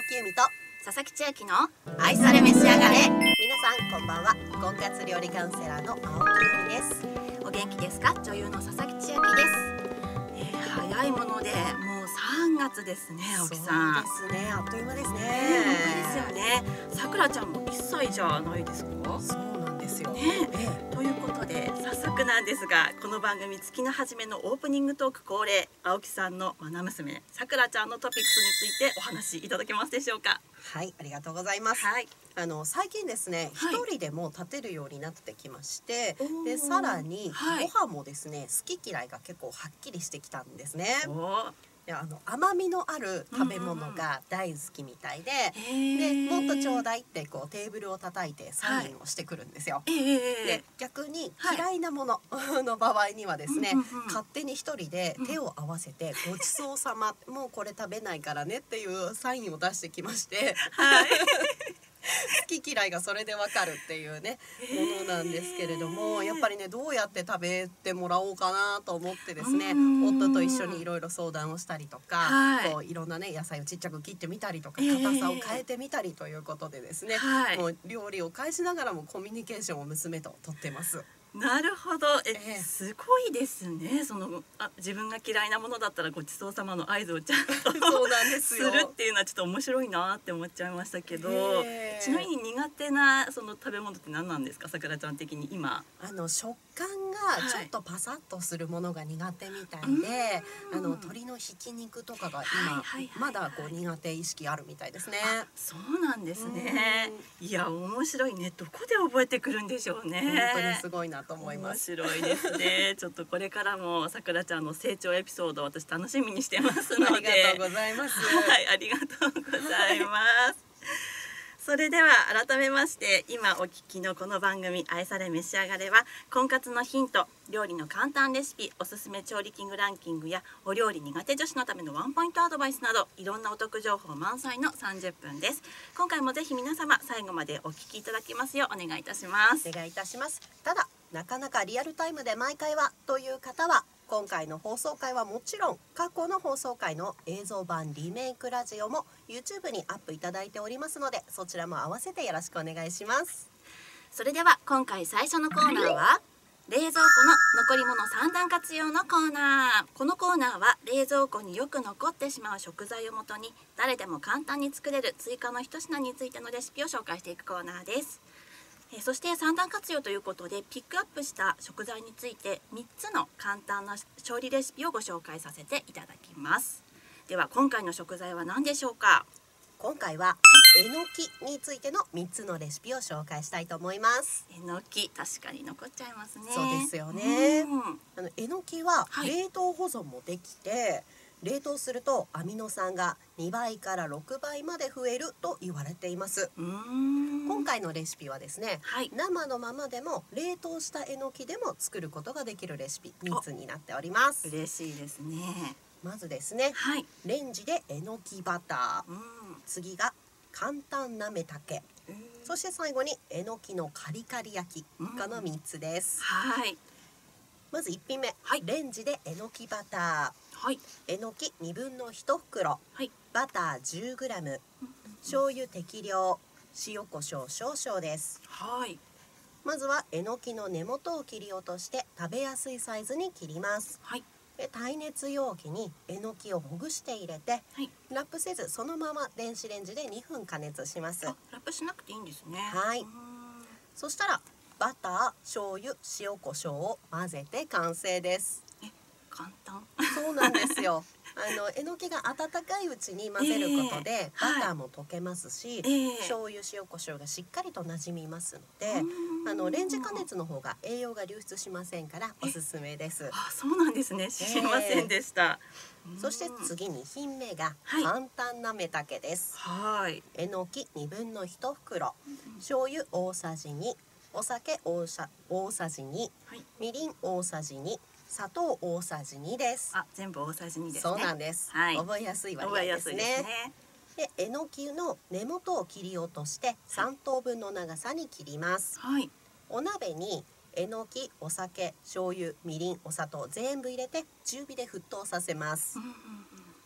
木由美と佐々木千秋の愛され召し上がれ。 皆さんこんばんは。婚活料理カウンセラーの青木由美です。 お元気ですか？女優の佐々木千秋です。早いものでもう3月ですね、青木さん。 そうですね、あっという間ですね。 本当ですよね。さくらちゃんも1歳じゃないですか？ そうなんですよ。 ということで早速なんですが、この番組月の初めのオープニングトーク恒例、青木さんの愛娘さくらちゃんのトピックスについてお話しいただけますでしょうか？ はい、ありがとうございます。 はい。 最近ですね、 はい一人でも立てるようになってきまして、 おーでさらにはいご飯もですね、好き嫌いが結構はっきりしてきたんですね。 おで甘みのある食べ物が大好きみたいで、 ーでもっとちょうだいってこうテーブルを叩いてサインをしてくるんですよ。で逆にはい嫌いなものの場合にはですね、 うんうんうん勝手に一人で手を合わせてごちそうさま、もうこれ食べないからねっていうサインを出してきましてはい好き嫌いがそれでわかるっていうねものなんですけれども、やっぱりねどうやって食べてもらおうかなと思ってですね、夫と一緒にいろいろ相談をしたりとか、 はいこういろんなね野菜をちっちゃく切ってみたりとか、 えー硬さを変えてみたりということでですね、 はいもう料理を返しながらもコミュニケーションを娘と取ってます。 なるほど。 えすごいですね。自分が嫌いなものだったらごちそうさまの合図をちゃんとそうなんですすよ。 るっていうのはちょっと面白いなって思っちゃいましたけど、 えーちなみに苦手なその食べ物って何なんですか、さくらちゃん的に今？ 食感がちょっとパサッとするものが苦手みたいで、鶏のひき肉とかが今、まだこう苦手意識あるみたいですね。 そうなんですね。いや面白いね。どこで覚えてくるんでしょうね。 本当にすごいなと思いま面す。 白いですね。ちょっとこれからもさくらちゃんの成長エピソードを私楽しみにしてますので。 ありがとうございます。 はい、ありがとうございます。それでは改めまして、今お聞きのこの番組愛され召し上がれは、婚活のヒント、料理の簡単レシピ、おすすめ調理器具ランキングやお料理苦手女子のためのワンポイントアドバイスなど、いろんなお得情報満載の30分です。今回もぜひ皆様最後までお聞きいただきますようお願いいたします。 お願いいたします。ただなかなかリアルタイムで毎回はという方は、今回の放送回はもちろん過去の放送回の映像版リメイクラジオも YouTube にアップいただいておりますので、そちらも合わせてよろしくお願いします。 それでは今回最初のコーナーは、冷蔵庫の残り物3段活用のコーナー。このコーナーは冷蔵庫によく残ってしまう食材をもとに、誰でも簡単に作れる追加の一品についてのレシピを紹介していくコーナーです。そして3段活用ということで、ピックアップした食材について3つの簡単な調理レシピをご紹介させていただきます。では今回の食材は何でしょうか？ 今回はえのきについての3つのレシピを紹介したいと思います。 えのき、確かに残っちゃいますね。 そうですよね。 うんえのきははい冷凍保存もできて、冷凍するとアミノ酸が2倍から6倍まで増えると言われています。今回のレシピはですね、 はい生のままでも冷凍したえのきでも作ることができるレシピ3つになっております。 嬉しいですね。 まずですね、 はい。 レンジでえのきバター、次が簡単なめたけ、そして最後にえのきのカリカリ焼き、この3つです。 はいまず1品目、 はいレンジでえのきバタはいー、えのき1/2袋、 はいバター 10g、醤油適量、塩コショウ少々です。 はいまずはえのきの根元を切り落として食べやすいサイズに切ります。 はいで耐熱容器にえのきをほぐして入れて、 はい。 ラップせずそのまま電子レンジで2分加熱します。 ラップしなくていいんですね。 はいそしたらバター、醤油、塩コショウを混ぜて完成です。 簡単。 そうなんですよ。えのきが温かいうちに混ぜることで、バターも溶けますし、醤油、塩コショウがしっかりと馴染みますので、レンジ加熱の方が栄養が流出しませんからおすすめです。 あ、そうなんですね。知りませんでした。 そして次2品目がはい簡単なめたけです。 はいえのき1/2袋、醤油大さじ2、お酒大さじ2、 はい。 みりん大さじ2、砂糖大さじ2です。 あ、全部大さじ2ですね。 そうなんです。 はい。 覚えやすい割合覚えやですすいですね。 ね。 で、えのきの根元を切り落として3等分の長さに切ります。 はい。 お鍋にえのき、お酒、醤油、みりん、お砂糖全部入れて中火で沸騰させます。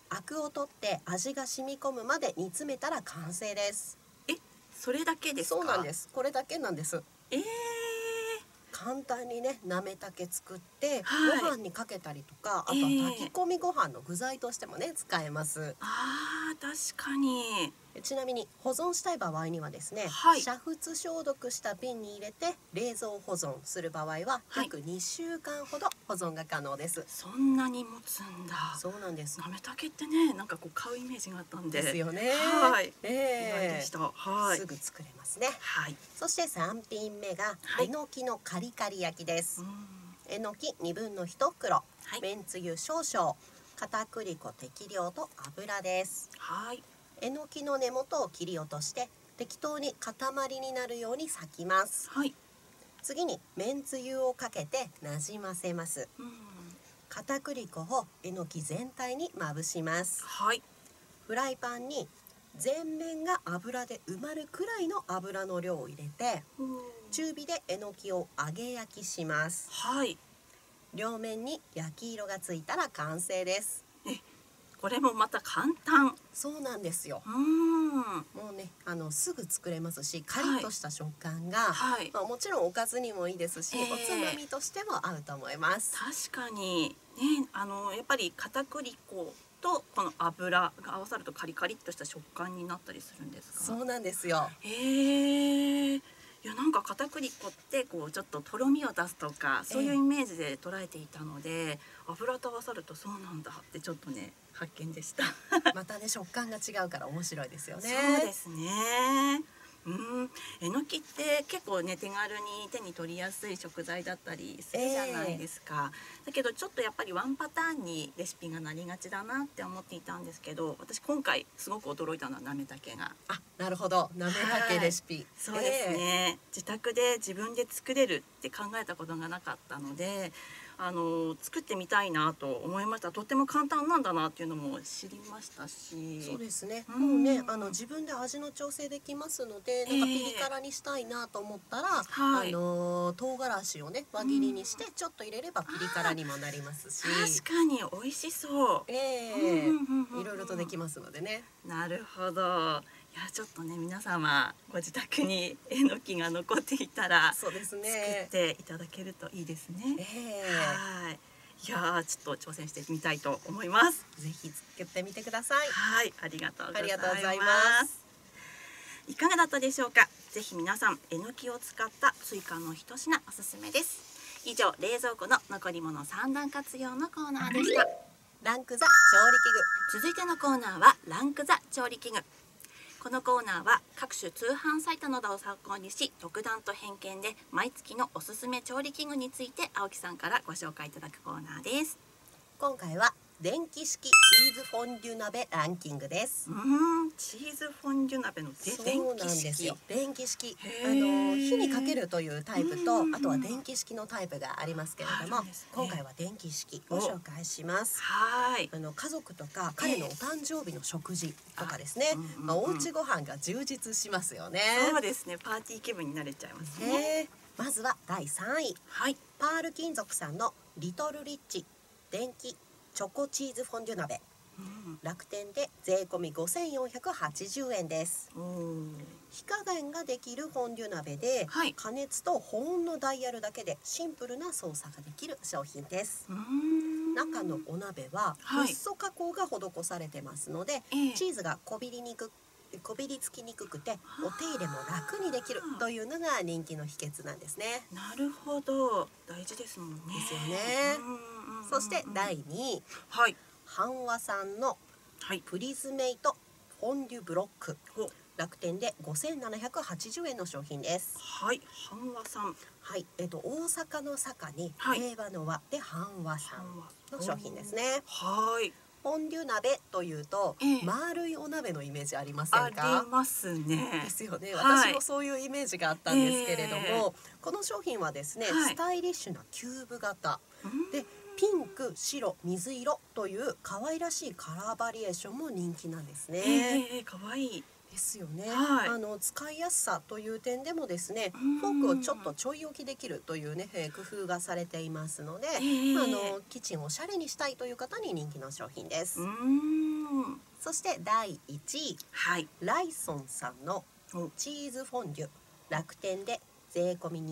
アクを取って味が染み込むまで煮詰めたら完成です。 それだけですか？ そうなんです。これだけなんです。 えー、 簡単にね、なめたけ作って、 はいご飯にかけたりとか、あとは炊き込みご飯の具材としてもね、使えます。 あー、確かに。 ちなみに保存したい場合にはですね、 はい、 煮沸消毒した瓶に入れて冷蔵保存する場合は約2週間ほど保存が可能です。 そんなに持つんだ。 そうなんです。 なめたけってね、なんかこう買うイメージがあったんで。 ですよね。 はい、意外でした。はい。 すぐ作れますね。 はい。 そして3品目がはいえのきのカリカリ焼きです。 うん、 えのき1/2袋、 はいめんつゆ少々、片栗粉適量と油です。 はい。 えのきの根元を切り落として適当に塊になるように裂きます。 はい。 次にめんつゆをかけてなじませます。 うん、 片栗粉をえのき全体にまぶします。 はい。 フライパンに全面が油で埋まるくらいの油の量を入れて中火でえのきを揚げ焼きします。 はい。 両面に焼き色がついたら完成です。 これもまた簡単。 そうなんですよ。 うん。 もうね、すぐ作れますし、カリッとした食感が、 はい。 もちろんおかずにもいいですし、おつまみとしても合うと思います。 確かにね、やっぱり片栗粉とこの油が合わさるとカリカリっとした食感になったりするんですか？ そうなんですよ。 いや、なんか片栗粉ってこうちょっととろみを出すとかそういうイメージで捉えていたので、油と合わさるとそうなんだってちょっとね発見でした。 またね、食感が違うから面白いですよね。 そうですね。えのきって結構ね手軽に手に取りやすい食材だったりするじゃないですか。だけどちょっとやっぱりワンパターンにレシピがなりがちだなって思っていたんですけど、私今回すごく驚いたのはなめたけが。 あ、なるほど。なめたけレシピ。 そうですね、自宅で自分で作れるって考えたことがなかったので、作ってみたいなと思いました。とっても簡単なんだなっていうのも知りましたし。 そうですね。もうね、自分で味の調整できますので、なんかピリ辛にしたいなと思ったら、 はい、 唐辛子をね輪切りにしてちょっと入れればピリ辛にもなりますし、 確かに美味しそう。 いろいろとできますのでね。 なるほど。いや、ちょっとね皆様ご自宅にえのきが残っていたらそうです作ね。 っていただけるといいですね。はい。いや、ちょっと挑戦してみたいと思います。 ぜひ作ってみてください。 はい、ありがとうございます。 ありがとうございます。 いかがだったでしょうか。ぜひ皆さんえのきを使った追加の一品おすすめです。以上、冷蔵庫の残り物3段活用のコーナーでした。 ランクザ調理器続いてのコーナーはランクザ調理器具。このコーナーは各種通販サイトなどを参考にし、独断と偏見で毎月のおすすめ調理器具について青木さんからご紹介いただくコーナーです。 今回は電気式チーズフォンデュ鍋ランキングです。 チーズフォンデュ鍋の電気式。 電気式、火にかけるというタイプと、あとは電気式のタイプがありますけれども、今回は電気式を紹介します。 はい。 家族とか彼のお誕生日の食事とかですね、おうちご飯が充実しますよね。 そうですね、パーティー気分になれちゃいますね。 まずは第3位、 はい、 パール金属さんのリトルリッチ電気チョコチーズフォンデュ鍋、楽天で税込み5480円です。火加減ができるフォンデュ鍋で、加熱と保温のダイヤルだけでシンプルな操作ができる商品です。中のお鍋はフッ素加工が施されてますので、チーズがこびりつきにくくてお手入れも楽にできるというのが人気の秘訣なんですね。 なるほど、大事ですもんね。 ですよね。そして第2位、阪和さんのプリズメイトフォンデュブロック、楽天で5780円の商品です。 はい、阪和さん。 はい、大阪の坂に平和の和で阪和さんの商品ですね。 はい。 フォンデュ鍋というと、丸いお鍋のイメージありませんか？ ありますね。 ですよね。私もそういうイメージがあったんですけれども、この商品はですね、スタイリッシュなキューブ型で、ピンク、白、水色という可愛らしいカラーバリエーションも人気なんですね。 可愛い。 ですよね。 はい、 使いやすさという点でもですね、 うんフォークをちょっとちょい置きできるというね、工夫がされていますので、キッチンをおしゃれにしたいという方に人気の商品です。そして第1位、 はい、 ライソンさんのチーズフォンデュ、楽天で税込み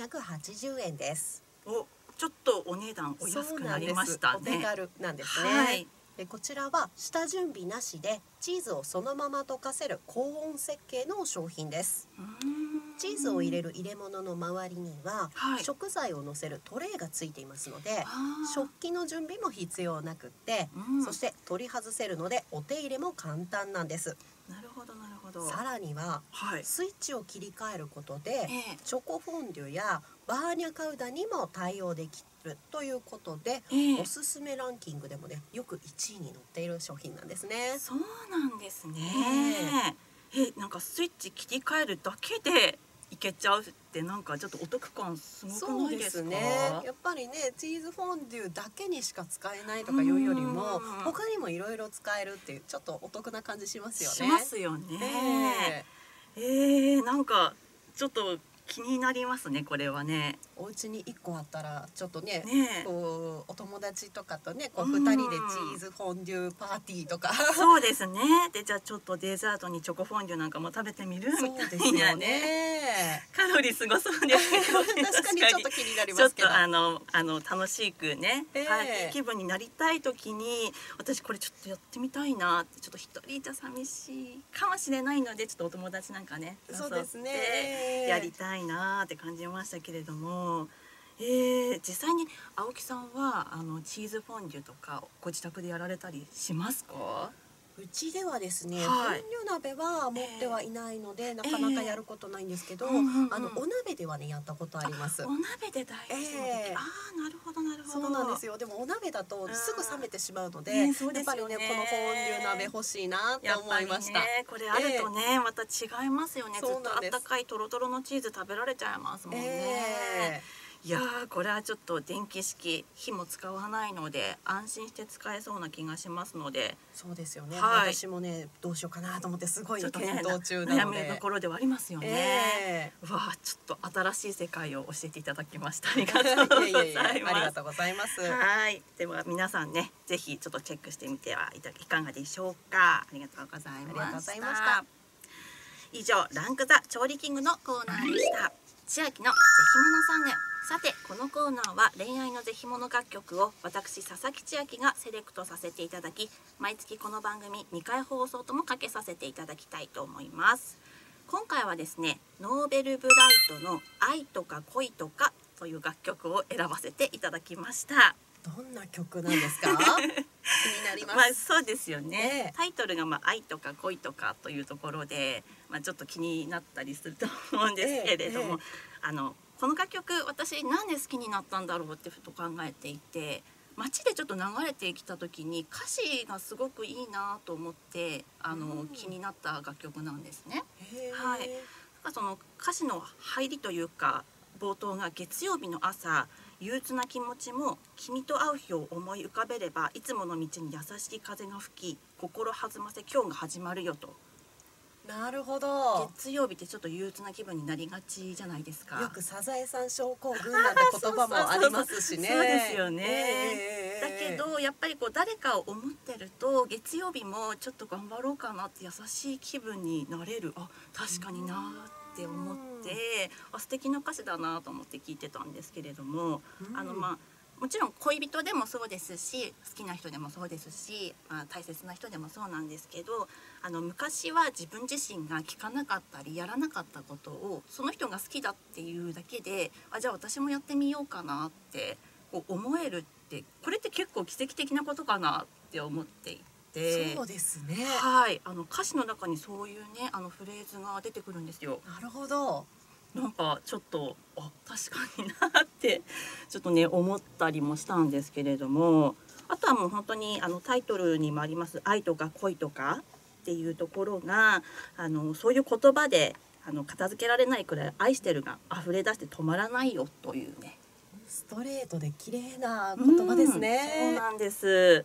2280円です。 お、ちょっとお値段お安くなりましたね。 お手軽なんですね。 はい、 でこちらは下準備なしでチーズをそのまま溶かせる高温設計の商品です。チーズを入れる入れ物の周りには、 はい、 食材を乗せるトレイがついていますので、食器の準備も必要なくって、そして取り外せるのでお手入れも簡単なんです。 なるほどなるほど。 さらには、 はい、 スイッチを切り替えることで、チョコフォンデュやバーニャカウダにも対応できるということで、おすすめランキングでもねよく1位に載っている商品なんですね。 そうなんですね。なんかスイッチ切り替えるだけでいけちゃうってなんかちょっとお得感すごくないですか？ そうですね。やっぱりねチーズフォンデュだけにしか使えないとかいうよりも他にもいろいろ使えるっていうちょっとお得な感じしますよね。 しますよね。なんかちょっと気になりますねこれはね。 お家に1個あったらちょっとね、 ねこうお友達とかとねこう2人でチーズフォンデュパーティーとかそうですね。でじゃあちょっとデザートにチョコフォンデュなんかも食べてみるみそうですたいなよね。 カロリーすごそうですけど確かにちょっと気になりちょっとますけど、 楽しくね、パーティー気分になりたい時に私これちょっとやってみたいなって、ちょっと一人じゃ寂しいかもしれないのでちょっとお友達なんかねそうですね、 誘ってやりたいなって感じましたけれども、実際に青木さんはチーズフォンデュとかご自宅でやられたりしますか？ うちではですね、 はいフォンデュ鍋は持ってはいないので、なかなかやることないんですけど、 うんうんうんお鍋ではねやったことあります。 お鍋で大丈夫で、なるほどなるほど。 そうなんですよ。でもお鍋だとすぐ冷めてしまうので、 ねそうですやっぱりねよねこのフォンデュ鍋欲しいなって思いました。 やっぱりねこれあるとね、また違いますよね。ずっとあそうなんですったかいトロトロのチーズ食べられちゃいますもんね。いやーこれはちょっと電気式火も使わないので安心して使えそうな気がしますので。 そうですよね、 はい私もねどうしようかなと思ってすごいちょっとね検討中な悩ので、 みどころではありますよね。うわちょっと新しい世界を教えていただきました。ありがとうございます。 いやありがとうございます。 はいでは皆さんねぜひちょっとチェックしてみてはいかがでしょうか。ありがとうございました。 ありがとうございました。 以上ランクザ調理キングのコーナーでした。千秋のぜひものソング。さてこのコーナーは恋愛のぜひもの楽曲を私佐々木千秋がセレクトさせていただき、毎月この番組2回放送ともかけさせていただきたいと思います。今回はですねノーベルブライトの愛とか恋とかという楽曲を選ばせていただきました。 どんな曲なんですか？気になります。 そうですよね、タイトルが愛とか恋とかというところで、ちょっと気になったりすると思うんですけれども、この楽曲私なんで好きになったんだろうってふと考えていて、街でちょっと流れてきた時に歌詞がすごくいいなと思って気になった楽曲なんですね。はい、その歌詞の入りというか冒頭が月曜日の朝憂鬱な気持ちも君と会う日を思い浮かべればいつもの道に優しい風が吹き心弾ませ今日が始まるよと。 なるほど。 月曜日ってちょっと憂鬱な気分になりがちじゃないですか。 よくサザエさん症候群なんて言葉もありますしね。 そうですよね、だけどやっぱり誰かを思ってると月曜日もちょっと頑張ろうかなって優しい気分になれる。確かになって思って素敵な歌詞だなと思って聞いてたんですけれども、もちろん恋人でもそうですし好きな人でもそうですし、大切な人でもそうなんですけど昔は自分自身が聞かなかったりやらなかったことをその人が好きだっていうだけでじゃあ私もやってみようかなって思えるってこれって結構奇跡的なことかなって思っていて。 そうですね。 はい、歌詞の中にそういうねフレーズが出てくるんですよ。 なるほど。 なんかちょっと確かになってちょっとね思ったりもしたんですけれども、あとはもう本当にタイトルにもあります愛とか恋とかっていうところがそういう言葉で片付けられないくらい愛してるが溢れ出して止まらないよというねストレートで綺麗な言葉ですね。 そうなんです。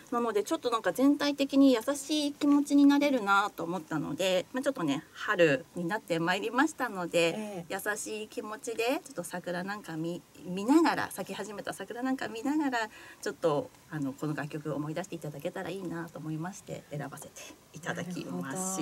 なのでちょっとなんか全体的に優しい気持ちになれるなと思ったので、ちょっとね春になってまいりましたので、優しい気持ちでちょっと桜なんか見ながら、咲き始めた桜なんか見ながら、ちょっとこの楽曲を思い出していただけたらいいなと思いまして選ばせていただきました。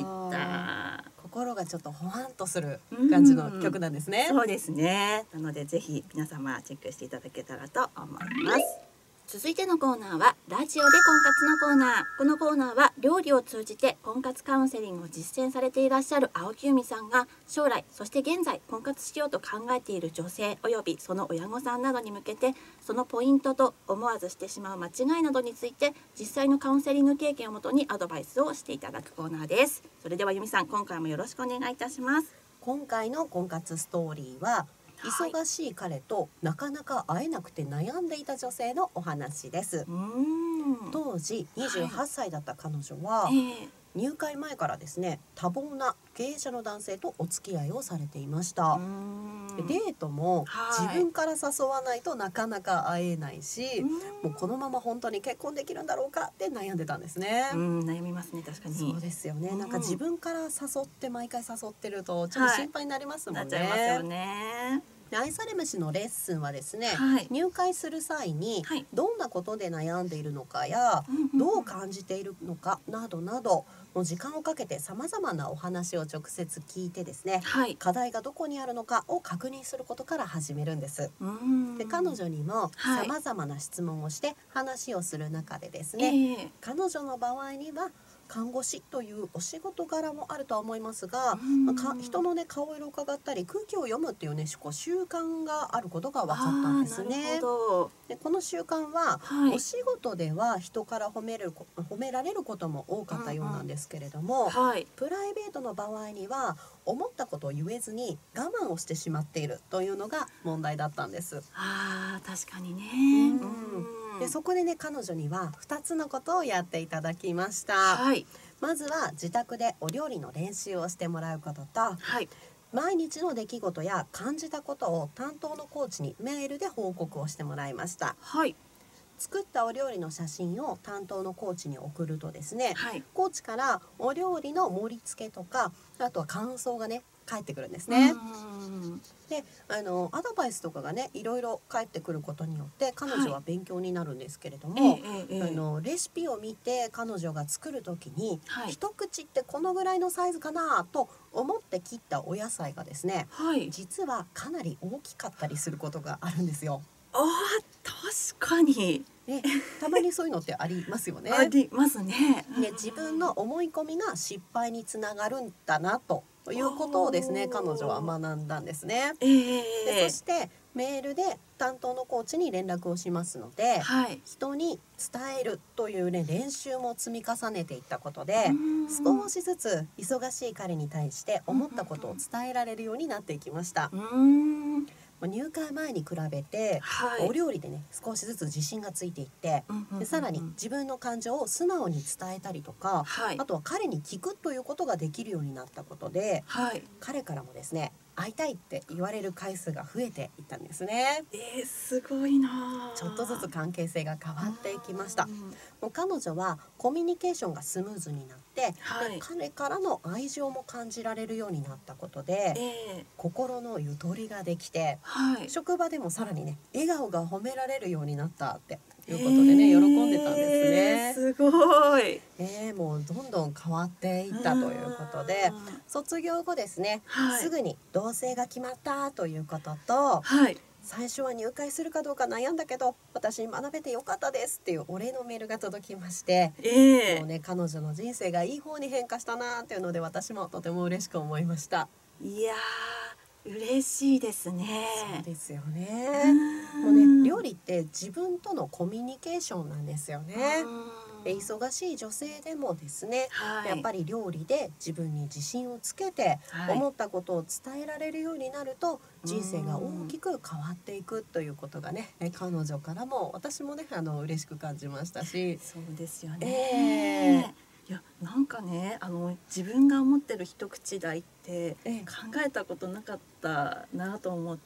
心がちょっとほわんとする感じの曲なんですね。 そうですね。なのでぜひ皆様チェックしていただけたらと思います。続いてのコーナーはラジオで婚活のコーナー。このコーナーは料理を通じて婚活カウンセリングを実践されていらっしゃる青木由美さんが、将来そして現在婚活しようと考えている女性およびその親御さんなどに向けて、そのポイントと思わずしてしまう間違いなどについて実際のカウンセリング経験をもとにアドバイスをしていただくコーナーです。それでは由美さん、今回もよろしくお願いいたします。 今回の婚活ストーリーは、忙しい彼となかなか会えなくて悩んでいた女性のお話です。当時28歳だった彼女は、入会前からですね、多忙な経営者の男性とお付き合いをされていました。デートも自分から誘わないとなかなか会えないし、もうこのまま本当に結婚できるんだろうかって悩んでたんですね。 悩みますね、確かに。 そうですよね。なんか自分から誘って毎回誘ってるとちょっと心配になりますもんね。 なっちゃいますよね。 愛され虫のレッスンはですね、入会する際にどんなことで悩んでいるのかや、どう感じているのかなどなど、もう時間をかけてさまざまなお話を直接聞いてですね、課題がどこにあるのかを確認することから始めるんです。で、彼女にもさまざまな質問をして話をする中でですね、彼女の場合には看護師というお仕事柄もあるとは思いますが、人のね顔色を伺ったり空気を読むっていうね習慣があることが分かったんですね。で、この習慣は、お仕事では人から褒められることも多かったようなんですけれども、プライベートの場合には思ったことを言えずに我慢をしてしまっているというのが問題だったんです。 確かにね。 で、そこでね彼女には2つのことをやっていただきました。まずは自宅でお料理の練習をしてもらうことと、毎日の出来事や感じたことを担当のコーチにメールで報告をしてもらいました。作ったお料理の写真を担当のコーチに送るとですね、コーチからお料理の盛り付けとか、あとは感想がね返ってくるんですね。で、アドバイスとかがねいろいろ返ってくることによって彼女は勉強になるんですけれども、レシピを見て彼女が作る時に、一口ってこのぐらいのサイズかなと思って切ったお野菜がですね、実はかなり大きかったりすることがあるんですよ。 確かに。 たまにそういうのってありますよね。 ありますね。 自分の思い込みが失敗につながるんだなということをですね、彼女は学んだんですね。で、そしてメールで担当のコーチに連絡をしますので、人に伝えるというね練習も積み重ねていったことで、少しずつ忙しい彼に対して思ったことを伝えられるようになっていきました。入会前に比べて、お料理でね少しずつ自信がついていって、でさらに自分の感情を素直に伝えたりとか、あとは彼に聞くということができるようになったことで、彼からもですね会いたいって言われる回数が増えていったんですね。 すごいな。 ちょっとずつ関係性が変わっていきました。もう彼女はコミュニケーションがスムーズになって、で彼からの愛情も感じられるようになったことで、心のゆとりができて、職場でもさらにね笑顔が褒められるようになったっていうことでね、喜んでたんですね。 すごい。 もうどんどん変わっていったということで、卒業後ですね、すぐに同棲が決まったということと、最初は入会するかどうか悩んだけど私に学べてよかったですっていうお礼のメールが届きまして、もうね彼女の人生がいい方に変化したなっていうので、私もとても嬉しく思いました。 いやー嬉しいですね。 そうですよね。もうね料理って自分とのコミュニケーションなんですよね。忙しい女性でもですね、やっぱり料理で自分に自信をつけて、思ったことを伝えられるようになると人生が大きく変わっていくということがね、彼女からも私もね嬉しく感じましたし。 そうですよね。いやなんかね自分が思ってる一口大って考えたことなかったなと思って、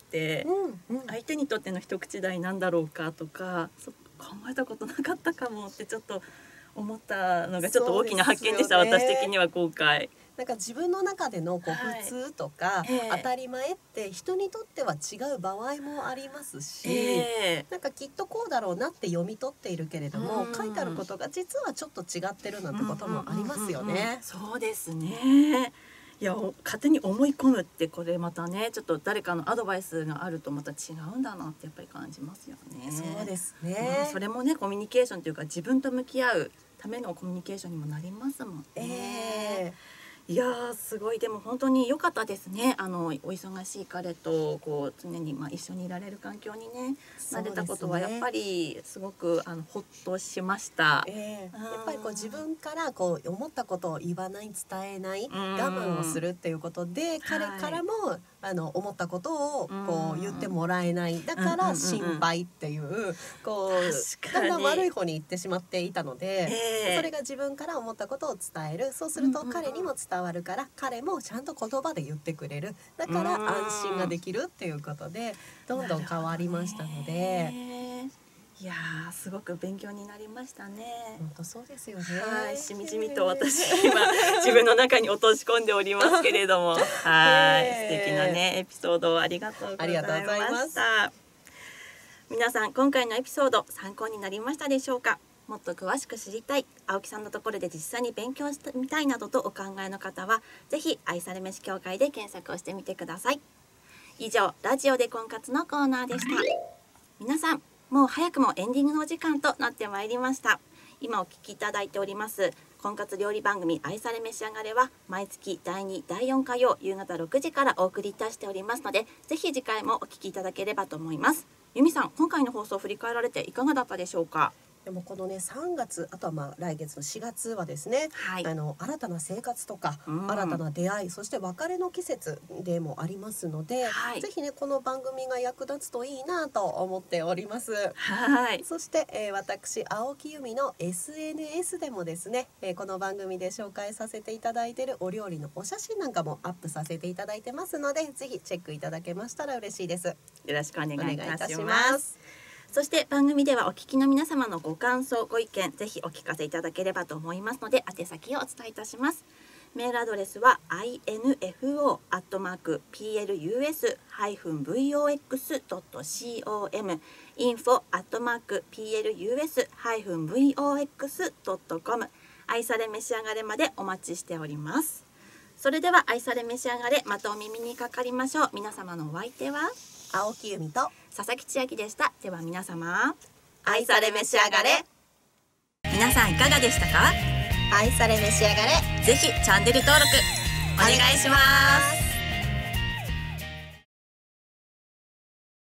相手にとっての一口大なんだろうかとか考えたことなかったかもってちょっと思ったのがちょっと大きな発見でした、私的には今回。 なんか自分の中でのこう普通とか当たり前って人にとっては違う場合もありますし、なんかきっとこうだろうなって読み取っているけれども、書いてあることが実はちょっと違ってるなんてこともありますよね。 そうですね。いや、勝手に思い込むってこれまたね、ちょっと誰かのアドバイスがあるとまた違うんだなってやっぱり感じますよね。 そうですね。 それもね、コミュニケーションというか自分と向き合うためのコミュニケーションにもなりますもんね。いやー、すごい。でも本当に良かったですね。お忙しい彼とこう常に一緒にいられる環境にねなれたことはやっぱりすごくほっとしました。 やっぱりこう自分からこう思ったことを言わない、伝えない、我慢をするっていうことで、彼からも思ったことをこう言ってもらえない、だから心配っていうこうだんだん悪い方に行ってしまっていたので、それが自分から思ったことを伝える、そうすると彼にも伝わるから、彼もちゃんと言葉で言ってくれる、だから安心ができるっていうことでどんどん変わりましたので、 いやー、すごく勉強になりましたね。 本当そうですよね。 はい、しみじみと私今自分の中に落とし込んでおりますけれども、はい、素敵なねエピソードをありがとうございました。皆さん、今回のエピソード参考になりましたでしょうか。もっと詳しく知りたい、青木さんのところで実際に勉強してみたいなどとお考えの方は、ぜひ愛され飯協会で検索をしてみてください。以上、ラジオで婚活のコーナーでした。皆さん、もう早くもエンディングのお時間となってまいりました。今お聞きいただいております婚活料理番組愛され召し上がれは毎月第2、第4火曜夕方6時からお送りいたしておりますので、ぜひ次回もお聞きいただければと思います。由美さん、今回の放送を振り返られていかがだったでしょうか。 でもこのね3月、あとは来月の4月はですね、新たな生活とか、新たな出会い、そして別れの季節でもありますので、ぜひねこの番組が役立つといいなと思っております。そして、私青木由美の SNS でもですね、この番組で紹介させていただいているお料理のお写真なんかもアップさせていただいてますので、ぜひチェックいただけましたら嬉しいです。 よろしくお願いいたします。そして番組ではお聞きの皆様のご感想ご意見、ぜひお聞かせいただければと思いますので、宛先をお伝えいたします。メールアドレスは info@plus-vox.com info@plus-vox.com 愛され召し上がれまでお待ちしております。それでは愛され召し上がれ、またお耳にかかりましょう。皆様のお相手は青木由美と佐々木千秋でした。では皆様、 愛され召し上がれ。 皆さんいかがでしたか。 愛され召し上がれ。 ぜひチャンネル登録お願いします。